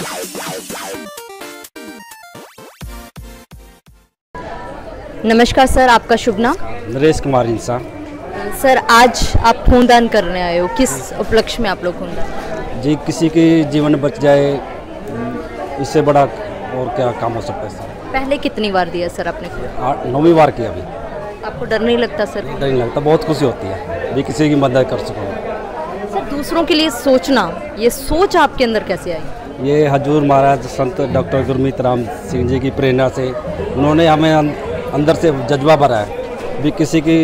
नमस्कार सर, आपका शुभ नाम? नरेश कुमार इंसान। सर, आज आप खूनदान करने आए हो, किस उपलक्ष्य में आप लोग खूनदान? जी, किसी की जीवन बच जाए, इससे बड़ा और क्या काम हो सकता है सर। पहले कितनी बार दिया सर आपने खून? 9वीं बार की अभी। आपको डर नहीं लगता सर? डर नहीं लगता, बहुत खुशी होती है भी किसी की मदद कर सकूँ। सर, दूसरों के लिए सोचना, ये सोच आपके अंदर कैसे आई? ये हजूर महाराज संत डॉक्टर गुरमीत राम सिंह जी की प्रेरणा से उन्होंने हमें अंदर से जज्बा भरा है भी किसी की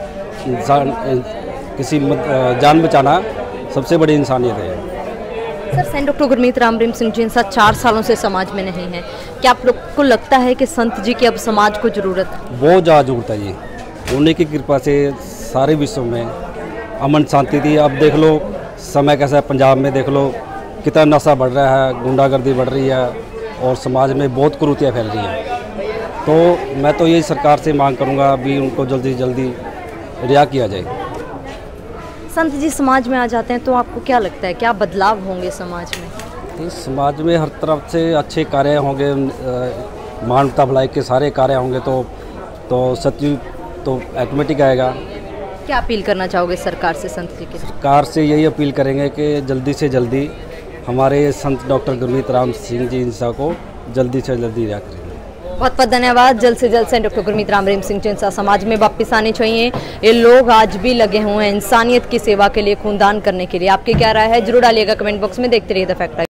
जान बचाना सबसे बड़ी इंसानियत है। सर, संत डॉक्टर गुरमीत राम सिंह जी इंसान 4 सालों से समाज में नहीं है, क्या आप लोग को लगता है कि संत जी की अब समाज को ज़रूरत है? बहुत ज़्यादा जरूरत है जी। उन्हीं की कृपा से सारे विश्व में अमन शांति थी। अब देख लो समय कैसा है, पंजाब में देख लो कितना नशा बढ़ रहा है, गुंडागर्दी बढ़ रही है और समाज में बहुत कुरीतियाँ फैल रही हैं। तो मैं तो यही सरकार से मांग करूंगा अभी उनको जल्दी से जल्दी रिहा किया जाए। संत जी समाज में आ जाते हैं तो आपको क्या लगता है, क्या बदलाव होंगे समाज में? तो समाज में हर तरफ से अच्छे कार्य होंगे, मानवता भलाई के सारे कार्य होंगे तो सत्य तो ऑटोमेटिक आएगा। क्या अपील करना चाहोगे सरकार से संत जी के? सरकार से यही अपील करेंगे कि जल्दी से जल्दी हमारे संत डॉक्टर गुरमीत राम सिंह जी इंसान को जल्दी से जल्दी रिहा करें। बहुत बहुत धन्यवाद। जल्द से जल्द से डॉक्टर गुरमीत राम सिंह जी इंसान समाज में वापस आने चाहिए। ये लोग आज भी लगे हुए हैं इंसानियत की सेवा के लिए, खूनदान करने के लिए। आपकी क्या राय है जरूर डालिएगा कमेंट बॉक्स में। देखते रहिए द फैक्ट।